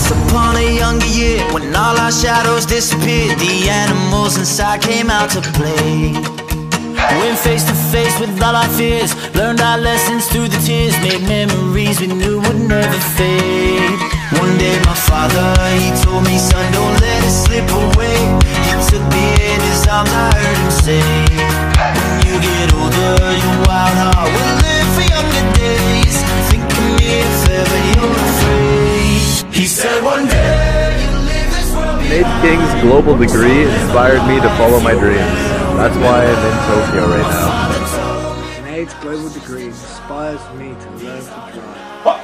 Once upon a younger year, when all our shadows disappeared, the animals inside came out to play. Went face to face with all our fears, learned our lessons through the tears, made memories we knew would never fade. One day my father, he told me, son, don't let it slip away. He took me in his arms, I heard him say, when you get older, your wild heart will live for younger days. Think of me if ever you're afraid. He said one day you'll leave this world behind. Nate King's global degree inspired me to follow my dreams. That's why I'm in Tokyo right now. Nate's global degree inspires me to learn to drive. What?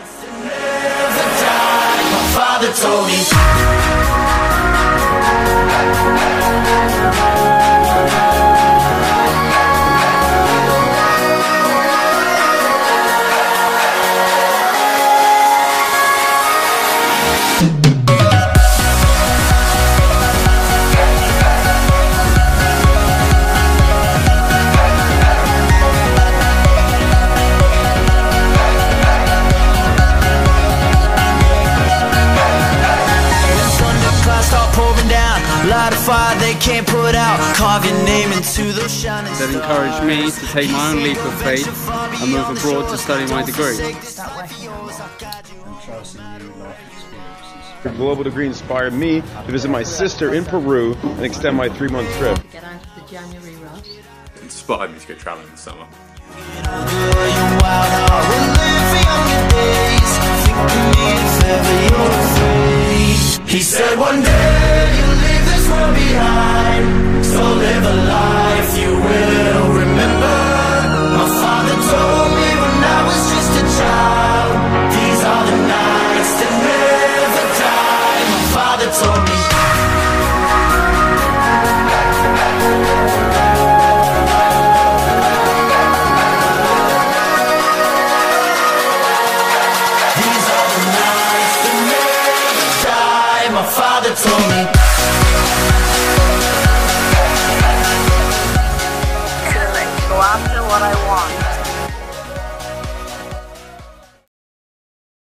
My father told me. Light a fire they can't put out. Carve your name into those shining stars. That encouraged me to take my own leap of faith and move abroad to study my degree. The global degree inspired me to visit my sister in Peru and extend my 3-month trip. Get on to the January rush. It inspired me to go travelling this summer. He said one day you'll leave this world behind, so live a life you will remember. My father told me when I was just a child, these are the nights that never die. My father told me. These are the nights that never die. My father told me.